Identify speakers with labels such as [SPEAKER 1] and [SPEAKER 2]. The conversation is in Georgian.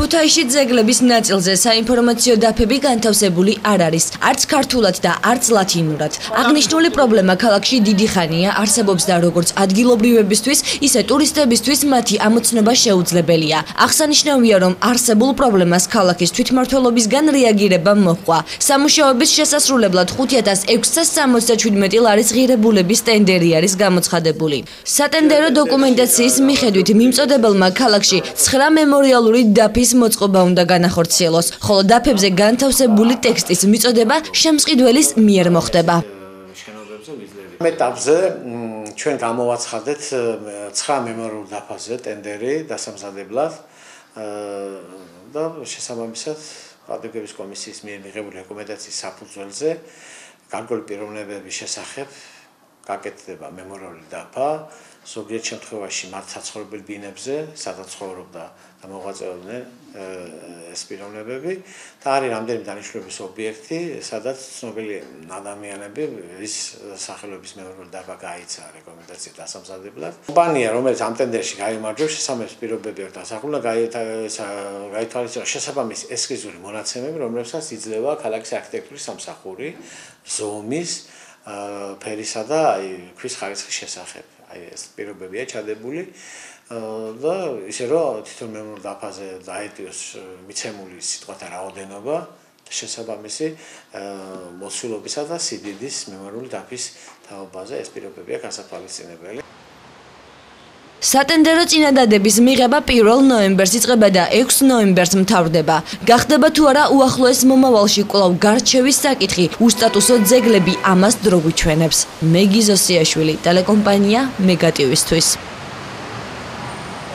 [SPEAKER 1] ქუთაისში ძეგლების ნაწილზე საინფორმაციო დაფები განთავსებული არ არის, არც ქართულად და არც ლათინურად. აღნიშნული პრობლემა ქალაქში დიდი ხანია არსებობს და როგორც ადგილობრივებისთვის, ისე ტურისტებისთვის მათი ამოცნობა შეუძლებელია. აღსანიშნავია, რომ არსებულ პრობლემას ქალაქის თვითმმართველობისგან რეაგირება მოჰყვა. სამუშაოების შესასრულებლად 5667 ლარის ღირებულების ტენდერი არის გამოცხადებული. სატენდერო დოკუმენტაციის მიხედვით მიმწოდებელმა ქალაქში 9 მემორიალური დაფის მოწყობა უნდა განახორციელოს, ხოლო დაფებზე განთავსებული ტექსტის მიწოდება შემსყიდველის მიერ მოხდება.
[SPEAKER 2] ამ ეტაპზე ჩვენ გამოვაცხადეთ 9 მემორიალურ დაფაზე ტენდერი დასამზადებლად და შესაბამისად პატრიოტების კომისიის მიერ მიღებული რეკომენდაციის საფუძველზე გარკვეული პიროვნებების შესახებ გაკეთდება მემორიალური დაფა, ზოგიერთ შემთხვევაში მათ საცხოვრებელ ბინებზე, სადაც ცხოვრობდა და მოღვაწეობდნენ ეს პიროვნებები და არის რამდენიმე დანიშნულების ობიექტი, სადაც ცნობილი ადამიანები ის სახელობის მემორიალური დაფა გაიცა რეკომენდაციით დასამზადებლად. კომპანია, რომელიც ამ ტენდერში გაიმარჯვებს, შესაბამის პირობები აქვს დასახული და გაითვალისწინოს შესაბამის ესკიზური მონაცემები, რომლებსაც იძლევა ქალაქის არქიტექტურის სამსახური, ზომის, ფერისა და ქვის ხარისხის შესახებ. ეს პირობებია ჩადებული და ისე რომ თვითონ მემორიალურ დაფაზე დაეტიოს მიცემული სიტყვათა რაოდენობა შესაბამისი მოცულობისა და სიდიდის მემორიალური დაფის თაობაზე ეს პირობებია გასათვალისწინებელი.
[SPEAKER 1] სატენდერო წინადადების მიღება 1 ნოემბერს იწყება და 6 ნოემბერს მთავრდება. გახდება თუ არა უახლოეს მომავალში კვლავ გარჩევის საკითხი, უსტატუსო ძეგლები ამას დრო გვიჩვენებს. მეგი ზოსიაშვილი, ტელეკომპანია მეგატივისთვის.